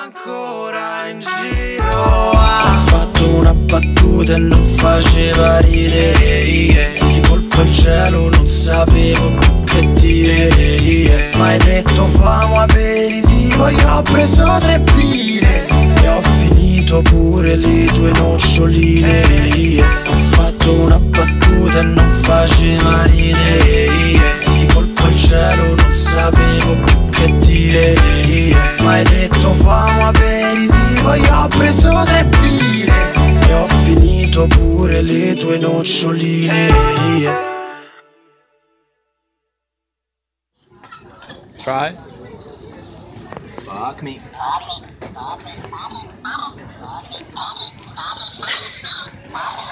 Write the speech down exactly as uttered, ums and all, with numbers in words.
ancora in giro. Ho fatto una battuta e non faceva ridere, yeah. Di colpo il cielo non sapevo più che dire, yeah. M'hai detto famo aperitivo, io ho preso tre birre e ho finito pure le tue noccioline, yeah. Ho fatto una battuta e non faceva ridere, yeah. Di colpo il cielo non sapevo più che dire, yeah. M'hai detto famo aperitivo, io ho preso tre birre e ho finito pure le tue noccioline, yeah. Try. Fuck me. Fuck me.